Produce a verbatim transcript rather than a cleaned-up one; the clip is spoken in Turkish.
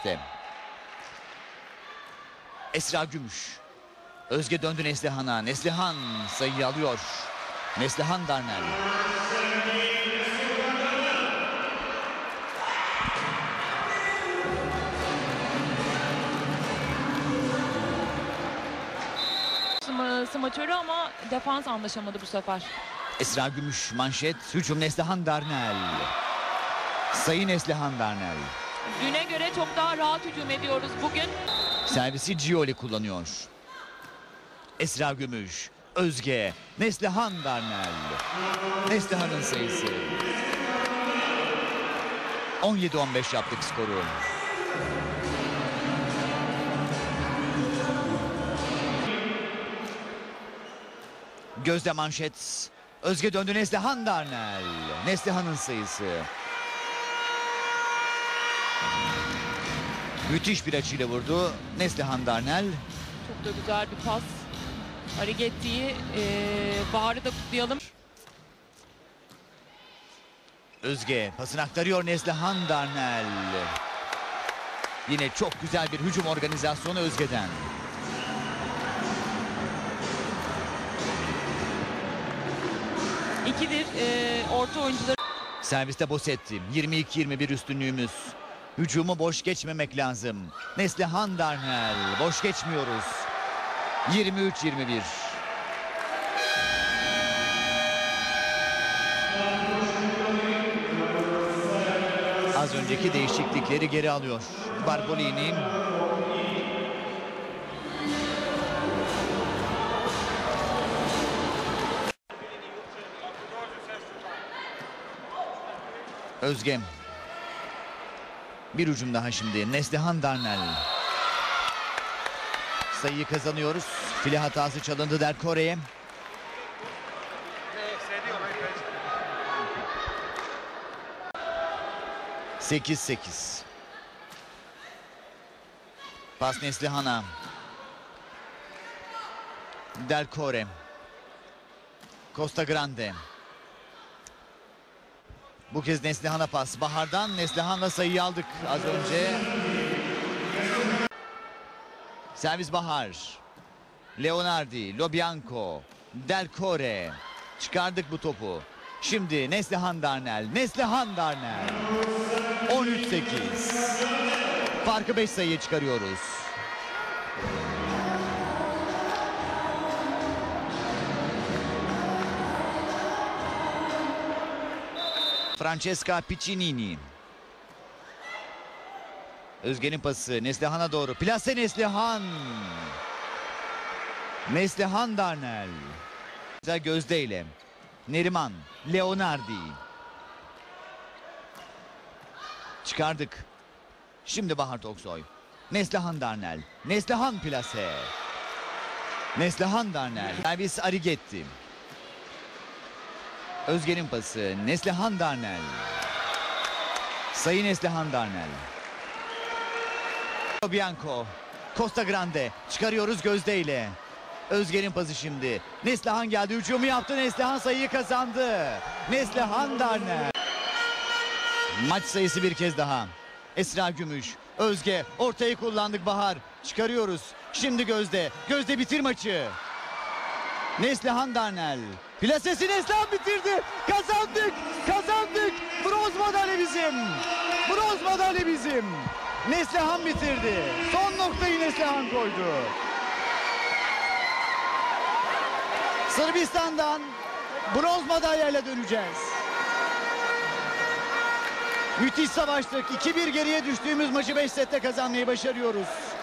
serviste. Esra Gümüş. Özge döndü Neslihan'a. Neslihan sayıyı alıyor. Neslihan Darnel. Smaçörü ama defans anlaşamadı bu sefer. Esra Gümüş manşet. Hücum Neslihan Darnel. Sayı Neslihan Darnel. Düne göre çok daha rahat hücum ediyoruz bugün. Servisi Gioli kullanıyor. Esra Gümüş. Özge. Neslihan Darnel. Neslihan'ın sayısı. on yedi on beş yaptık skoru. Gözde manşet. Özge döndü Neslihan Darnel. Neslihan'ın sayısı. Müthiş bir açıyla vurdu Neslihan Darnel. Çok da güzel bir pas. Arigetti'yi, ee, Bahar'ı da kutlayalım. Özge pasını aktarıyor Neslihan Darnel. Yine çok güzel bir hücum organizasyonu Özge'den. İkidir ee, orta oyuncuları. Serviste Bosetti. yirmi iki yirmi bir üstünlüğümüz. Hücumu boş geçmemek lazım. Neslihan Darnel. Boş geçmiyoruz. yirmi üç yirmi bir. Az önceki değişiklikleri geri alıyor Barbolini. Özge. Bir hücum daha şimdi. Neslihan Darnel. Sayıyı kazanıyoruz. File hatası çalındı Delcore'ye. sekiz sekiz. Pas Neslihan'a. Delcore. Costa Grande. Bu kez Neslihan'a pas. Bahar'dan Neslihan'la sayıyı aldık az önce. Servis Bahar. Leonardi, Lobianco, Delcore. Çıkardık bu topu. Şimdi Neslihan Darnel. Neslihan Darnel. on üç sekiz. Farkı beş sayıya çıkarıyoruz. Francesca Piccinini. Özge'nin pası Neslihan'a doğru. Plase Neslihan. Neslihan Darnel. Güzel Gözde ile. Neriman. Leonardi. Çıkardık. Şimdi Bahar Toksoy. Neslihan Darnel. Neslihan plase. Neslihan Darnel. Servis Arigetti. Özge'nin pası. Neslihan Darnel. Sayı Neslihan Darnel. Bianco. Costa Grande. Çıkarıyoruz Gözde ile. Özge'nin pası şimdi. Neslihan geldi. Hücumu yaptı. Neslihan sayıyı kazandı. Neslihan Darnel. Maç sayısı bir kez daha. Esra Gümüş. Özge. Ortayı kullandık Bahar. Çıkarıyoruz. Şimdi Gözde. Gözde bitir maçı. Neslihan Darnel. Plasesi Neslihan bitirdi. Kazandık. Kazandık. Bronz madalya bizim. Bronz madalya bizim. Neslihan bitirdi. Son noktayı Neslihan koydu. Sırbistan'dan bronz madalyayla döneceğiz. Müthiş savaştık. iki bir geriye düştüğümüz maçı beş sette kazanmayı başarıyoruz.